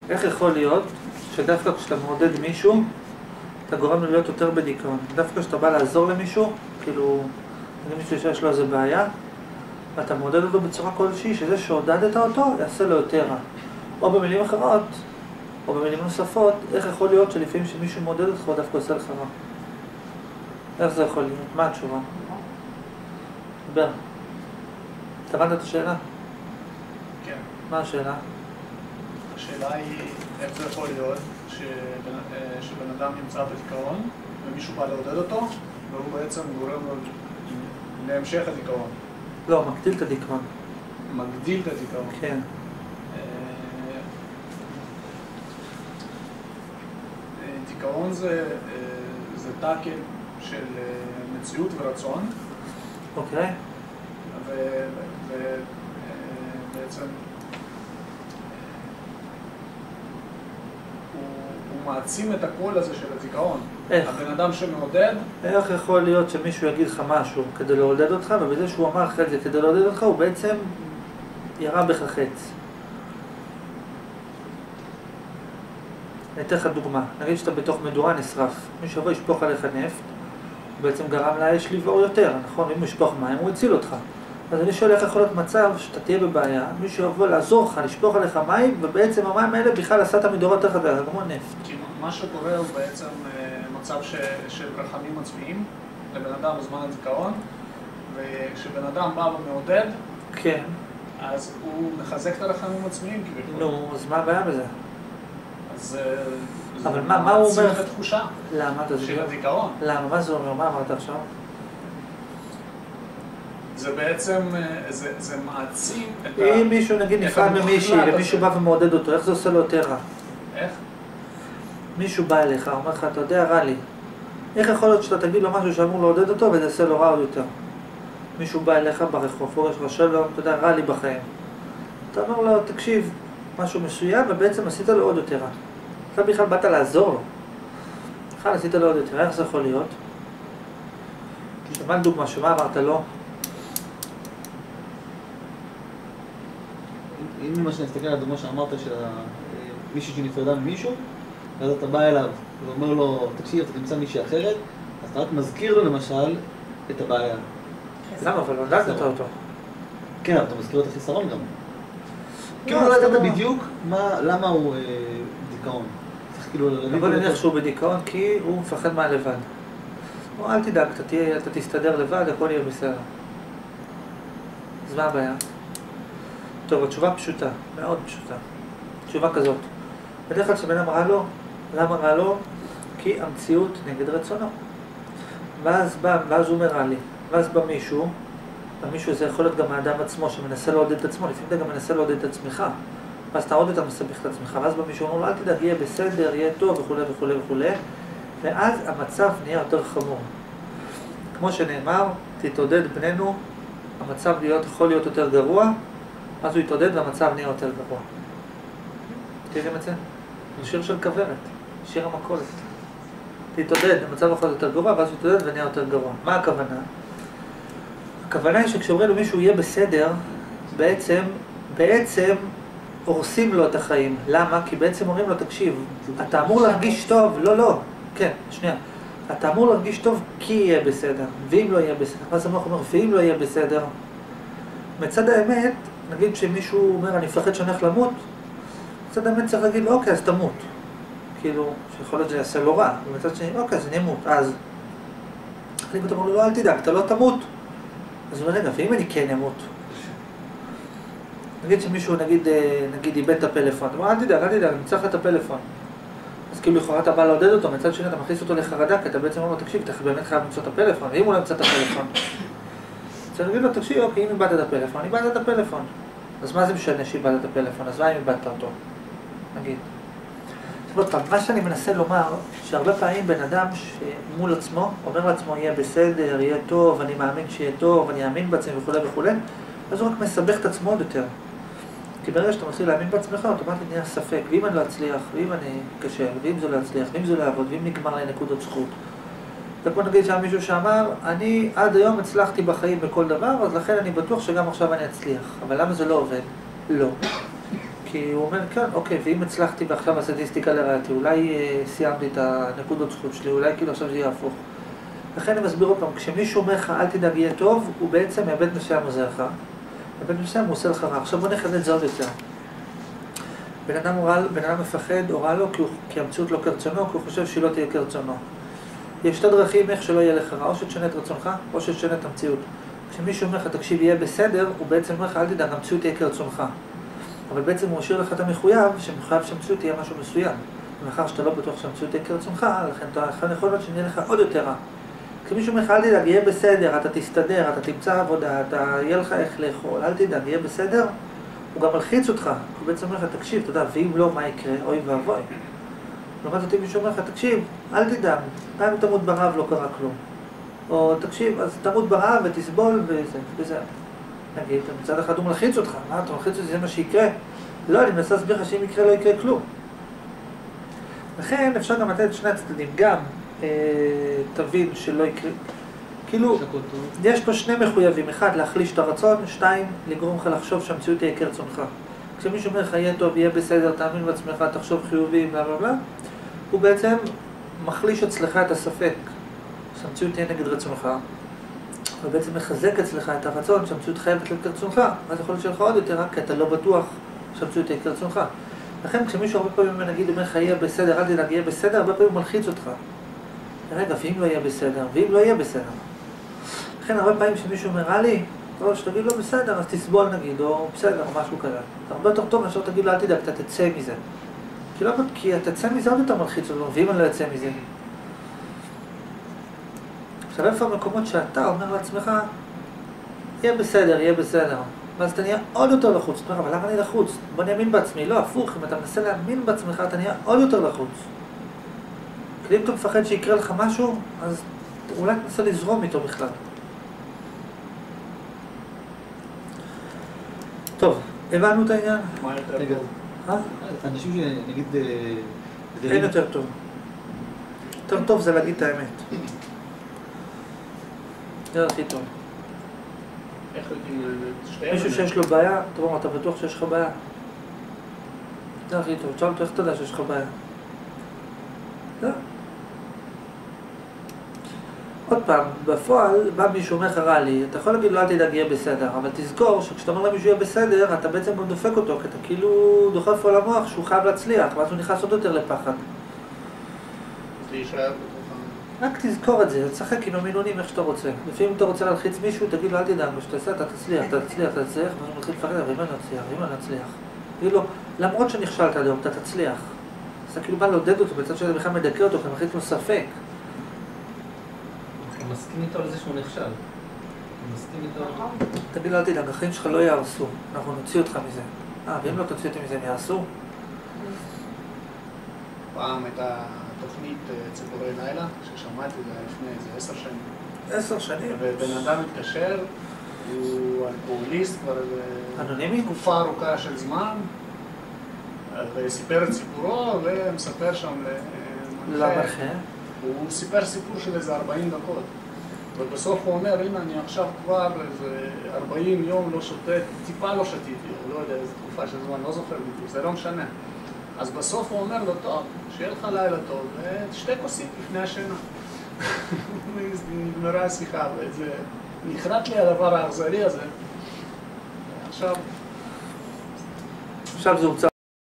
איך יכול להיות שדווקא כשאתה מעודד מישהו, אתה גורם לו להיות יותר בדיכאון? דווקא כשאתה בא לעזור למישהו, כאילו, אני מישהו שיש לו איזה בעיה, ואתה מעודד אותו בצורה כלשהי, שזה שעודדת אותו, יעשה לו יותר רע. או במילים אחרות, או במילים נוספות, איך יכול להיות שלפעמים שמישהו מעודד אותך, הוא דווקא עושה לך רע? איך זה יכול להיות? מה התשובה? דבר. אתה הבנת את השאלה? כן. מה השאלה? השאלה היא איך זה יכול להיות שבן אדם נמצא בדיכאון ומישהו בא לעודד אותו והוא בעצם גורם לו להמשך הדיכאון. לא, מגדיל את הדיכאון. מגדיל את הדיכאון. כן. דיכאון זה טאקל של מציאות ורצון. אוקיי. ובעצם הוא מעצים את הקול הזה של הדיכאון. איך? הבן אדם שמעודד... איך יכול להיות שמישהו יגיד לך משהו כדי לעודד אותך, ובזה שהוא אמר לך את זה כדי לעודד אותך, הוא בעצם ירה בך חץ? אני אתן לך דוגמה. נגיד שאתה בתוך מדורה נשרף. מישהו יבוא ישפוך עליך נפט, הוא בעצם גרם לאש לבעור יותר, נכון? אם הוא ישפוך מים, הוא הציל אותך. אז אני שואל איך יכול להיות מצב שאתה תהיה בבעיה, מישהו יבוא לעזור לך, לשפוך עליך מים, ובעצם המים האלה בכלל עשה את המדורה יותר חדה, כמו נפט. כי מה שקורה הוא בעצם מצב של רחמים עצמיים לבן אדם בזמן הדיכאון, וכשבן אדם בא ומעודד, כן. אז הוא מחזק את הרחמים עצמיים כביכול. נו, אז מה הבעיה בזה? אז אבל מה הוא אומר? מעצים את התחושה למה? של הדיכאון. למה? מה זה אומר? מה אמרת עכשיו? זה בעצם, זה מעצים את אם מישהו נגיד נפרד ממישהי, ומישהו בא ומעודד אותו, איך זה עושה לו יותר רע? איך? מישהו בא אליך, אומר לך, אתה יודע, רע לי. איך יכול להיות שאתה תגיד לו משהו שאמור לעודד אותו, וזה עושה לו רע עוד יותר? מישהו בא אליך ברחוב, הוא יש לו שלום, אתה יודע, רע לי בחיים. אתה אומר לו, תקשיב, משהו מסוים, ובעצם עשית לו עוד יותר רע. אתה בכלל באת לעזור לו. בכלל עשית לו עוד יותר רע, איך זה יכול להיות? שמה לדוגמה, שמה אמרת לו? אם למשל נסתכל על הדוגמה שאמרת של מישהו שנפרדה ממישהו, אז אתה בא אליו ואומר לו, תקשיב, אתה תמצא מישהי אחרת, אז אתה רק מזכיר לו למשל את הבעיה. למה? אבל לא דעת אותו. כן, אבל אתה מזכיר לו את החיסרון גם. לא, כאילו לא ידעת בדיוק למה הוא דיכאון. צריך כאילו להביא... אבל נניח שהוא בדיכאון כי הוא מפחד מהלבד. או אל תדאג, אתה תסתדר לבד, הכל יהיה בסדר. אז מה הבעיה? טוב, התשובה פשוטה, מאוד פשוטה. תשובה כזאת. בדרך כלל שבן אמרה לו, למה רע לו? כי המציאות נגד רצונו. ואז הוא אומר רע לי. ואז בא מישהו, והמישהו הזה יכול להיות גם האדם עצמו שמנסה לעודד את עצמו, לפעמים אתה גם מנסה לעודד את עצמך. ואז אתה עוד יותר מסבך את עצמך, ואז בא מישהו אומר לו, אל תדאג, יהיה בסדר, יהיה טוב וכו' וכו' וכו'. ואז המצב נהיה יותר חמור. כמו שנאמר, תתעודד בנינו, המצב יכול להיות יותר גרוע, אז הוא יתעודד והמצב נהיה יותר גרוע. תראים את זה? זה שיר של כוורת, שיר המכולת. תתעודד, המצב יכול להיות יותר גרוע, ואז הוא יתעודד ונהיה יותר גרוע. מה הכוונה? הכוונה היא שכשאומרים לו מישהו יהיה בסדר, בעצם הורסים לו את החיים. למה? כי בעצם אומרים לו, תקשיב, אתה אמור להרגיש טוב, לא, כן, שנייה. אתה אמור להרגיש טוב כי יהיה בסדר, ואם לא יהיה בסדר. ואז המוח אומר, ואם לא יהיה בסדר, מצד האמת, נגיד שמישהו אומר, אני מפחד שאני הולך למות, מצד האמת צריך להגיד, אוקיי, אז תמות. כאילו, שיכול להיות שזה יעשה לו רע. ומצד שני, אוקיי, אז אני אמות. אז אני אומר לו, לא, אל תדאג, אתה לא תמות. אז הוא אומר, רגע, ואם אני כן אמות? נגיד שמישהו, נגיד איבד את הפלאפון. הוא אומר, אל תדאג, אני צריך את הפלאפון. אז כאילו, לכאורה אתה בא לעודד אותו, מצד שני אתה מכניס אותו לחרדה, כי אתה בעצם אומר לו, תקשיב, אתה באמת חייב למצוא את הפלאפון. ואם הוא לא ימצא את הפלאפון, אז אני אגיד לו, תקשיב, אוקיי, אם איבדת את הפלאפון, איבדת את הפלאפון. אז מה זה משנה שאיבדת את הפלאפון? אז מה אם איבדת אותו? נגיד. עוד פעם, מה שאני מנסה לומר, שהרבה פעמים בן אדם שמול עצמו, אומר לעצמו, יהיה בסדר, יהיה טוב, אני מאמין שיהיה טוב, אני אאמין בעצמי וכו' וכו', אז הוא רק מסבך את עצמו עוד יותר. כי ברגע שאתה מתחיל להאמין בעצמך, אוטומטית נהיה ספק, ואם אני לא אצליח, ואם אני קשה, ואם זה לא אצליח, ואם זה לא יעבוד, ואם נגמר לי נקודות זכות. וכמו נגיד שהיה מישהו שאמר, אני עד היום הצלחתי בחיים בכל דבר, אז לכן אני בטוח שגם עכשיו אני אצליח. אבל למה זה לא עובד? לא. כי הוא אומר, כן, אוקיי, ואם הצלחתי ועכשיו הסטטיסטיקה לרעתי, אולי סיימתי את הנקודות זכות שלי, אולי כאילו עכשיו זה יהיה הפוך. לכן אני מסביר עוד פעם, כשמישהו אומר לך אל תדאג יהיה טוב, הוא בעצם מהיבט מסוים עוזר לך, מהיבט מסוים הוא עושה לך רע. עכשיו בוא נחדד את זה עוד יותר. בן אדם מפחד או רע לו כי המציאות לא כרצונו, כי הוא חושב שהיא לא תהיה כרצונו. יש שתי דרכים איך שלא יהיה לך רע, או שתשנה את רצונך, או שתשנה את המציאות. כשמישהו אומר לך תקשיב יהיה בסדר, הוא בעצם אומר לך אל תדאג, המציאות תהיה כרצונך. אבל בעצם הוא משאיר לך את המחויב, שמחויב שהמציאות תהיה משהו מסוים. ומאחר שאתה לא בטוח שהמציאות תהיה כרצונך, לכן אתה יכול להיות שנהיה לך עוד יותר רע. כשמישהו אומר לך אל תדאג, יהיה בסדר, אתה תסתדר, אתה תמצא עבודה, יהיה לך איך לאכול, אל תדאג, יהיה בסדר, הוא גם מלחיץ אותך. הוא בעצם אומר לך, תקשיב, אתה יודע, ואם לא, מה יקרה? אוי ואבוי. לעומת אותי מישהו אומר לך, תקשיב, אל תדאג, גם אם תמות ברעב לא קרה כלום. או תקשיב, אז תמות ברעב ותסבול וזה. נגיד, מצד אחד הוא מלחיץ אותך, מה אתה מלחיץ אותי, זה מה שיקרה? לא, אני מנסה להסביר לך שאם יקרה לא יקרה כלום. לכן אפשר גם לתת שני הצדדים, גם תבין שלא יקרה, כאילו, יש פה שני מחויבים, אחד, להחליש את הרצון, שתיים, לגרום לך לחשוב שהמציאות תהיה כרצונך. כשמישהו אומר לך, יהיה טוב, יהיה בסדר, תאמין בעצמך, תחשוב חיובי, בלה בלה בלה, הוא בעצם מחליש אצלך את הספק, שהמציאות תהיה נגד רצונך, ובעצם מחזק אצלך את הרצון שהמציאות חייבת להיות כרצונך, אז יכול להיות שלך עוד יותר, רק כי אתה לא בטוח שהמציאות תהיה כרצונך. לכן כשמישהו הרבה פעמים נגיד אומר לך, יהיה בסדר, אל תדאג, יהיה בסדר, הרבה פעמים הוא מלחיץ אותך. רגע, ואם לא יהיה בסדר, ואם לא יהיה בסדר. לכן הרבה פעמים שמישהו אומר לי, טוב, שתגיד לו בסדר, אז תסבול נגיד, או בסדר, או משהו כזה. זה הרבה יותר טוב מאשר תגיד לו, אל תדאג, אתה תצא מזה. כי אתה תצא מזה עוד יותר מלחיץ אותו, ואם אני לא יצא מזה. עכשיו איפה המקומות שאתה אומר לעצמך, יהיה בסדר, יהיה בסדר. ואז אתה נהיה עוד יותר לחוץ. אתה אומר, אבל למה אני לחוץ? בוא נאמין בעצמי. לא, הפוך, אם אתה מנסה להאמין בעצמך, אתה נהיה עוד יותר לחוץ. כי אם אתה מפחד שיקרה לך משהו, אז אולי תנסה לזרום איתו בכלל. טוב, הבנו את העניין? מה יותר טוב? אנשים שנגיד... אין יותר טוב. יותר טוב זה להגיד את האמת. זה הכי טוב. איך יודעים שתיהם? מישהו שיש לו בעיה, תראו, אתה בטוח שיש לך בעיה? זה הכי טוב. תשאל אותו איך אתה יודע שיש לך בעיה? לא. עוד פעם, בפועל בא מישהו אומר לך רע לי, אתה יכול להגיד לו אל תדאג יהיה בסדר, אבל תזכור שכשאתה אומר למישהו יהיה בסדר, אתה בעצם גם דופק אותו, כי אתה כאילו דוחף לו למוח שהוא חייב להצליח, ואז הוא נכנס עוד יותר לפחד. אז להישאר בתוך רק תזכור את זה, תשחק עם המינונים איך שאתה רוצה. לפעמים אתה רוצה להלחיץ מישהו, תגיד לו אל תדאג, כשאתה עושה אתה תצליח, אתה תצליח, ואז הוא מתחיל לפחד, ואם אני נצליח, ואם אני נצליח. תגיד לו, למרות שנכשלת היום, אתה תצליח. אז אתה כאילו בא לעודד אותו, בצד שאתה בכלל מדכא אותו, כי אתה מחליט לו ספק. אני מסכים איתו על זה שהוא נכשל. אני מסכים איתו... תגיד לו אל תדאג, החיים שלך לא יהרסו, אנחנו נוציא אותך מזה. ואם לא תוציא אותי מזה, הם יעשו? פעם הייתה תוכנית ציפורי לילה, ששמעתי זה לפני איזה 10 שנים. 10 שנים. ובן אדם מתקשר, הוא אלכוהוליסט כבר אנונימי? תקופה ארוכה של זמן, וסיפר את סיפורו ומספר שם למנחה. הוא סיפר סיפור של איזה 40 דקות. ובסוף הוא אומר, הנה אני עכשיו כבר איזה 40 יום לא שותה, טיפה לא שתיתי, או לא יודע איזה תקופה של זמן, לא זוכר בדיוק, זה לא משנה. אז בסוף הוא אומר לו, טוב, שיהיה לך לילה טוב, ושתי כוסית לפני השינה. נגמרה השיחה, וזה נחרט לי הדבר האכזרי הזה. עכשיו זה הוצא